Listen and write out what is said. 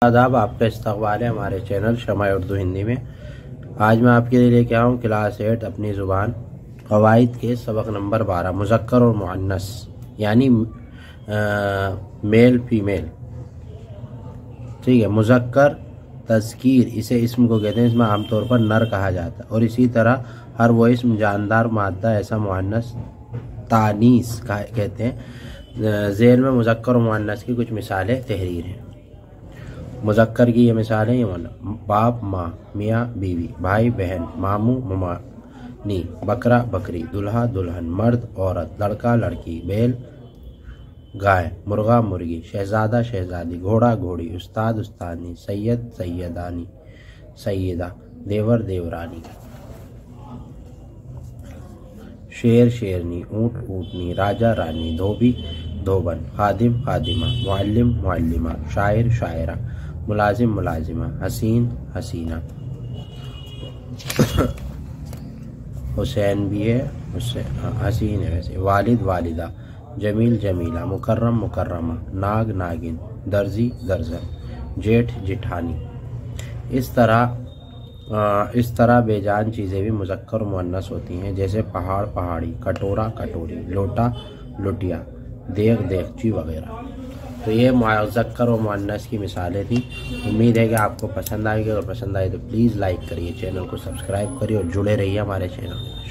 आदाब, आपका इस्तकबाल है हमारे चैनल शमाए उर्दू हिंदी में। आज मैं आपके लिए लेके आया हूँ क्लास 8 अपनी ज़ुबान क़वाइद के सबक नंबर 12 मुज़क्कर और मुअन्नस यानी मेल फीमेल। ठीक है, मुज़क्कर तज़कीर इसे इसम को कहते हैं, इसमें आमतौर पर नर कहा जाता है और इसी तरह हर वो इसम जानदार मादा ऐसा मुअन्नस तानीस कहते हैं। ज़ेल में मुज़क्कर और मुअन्नस की कुछ मिसालें तहरीर हैं। मुज़क्कर की ये मिसाल है, ये बाप माँ, मियाँ बीवी, भाई बहन, मामू ममानी, बकरा बकरी, दुल्हा दुल्हन, मर्द औरत, लड़का लड़की, बैल गाय, मुर्गा मुर्गी, शहजादा शहजादी, घोड़ा घोड़ी, उस्ताद उस्तानी, सैयद सैयदानी सैयदा, देवर देवरानी, शेर शेरनी, ऊँट ऊँटनी, राजा रानी, धोबी धोबन, खादिम खादिमा, मुअल्लिम मुअल्लिमा, शायर शायरा, मुलाजिम मुलाजिमा, हसीन हसीना। हुसैन भी है, हसीन है वैसे, वालिद वालिदा, जमील जमीला, मुकर्रम मुकर्रमा, नाग नागिन, दर्जी दर्जन, जेठ जिठानी। इस तरह बेजान चीज़ें भी मुज़क्कर मुअन्नस होती हैं, जैसे पहाड़ पहाड़ी, कटोरा कटोरी, लोटा लोटिया, देग देगची वगैरह। तो ये मुज़क्कर और मुअन्नस की मिसालें थी। उम्मीद है कि आपको पसंद आएगी। अगर पसंद आए तो प्लीज़ लाइक करिए, चैनल को सब्सक्राइब करिए और जुड़े रहिए हमारे चैनल में।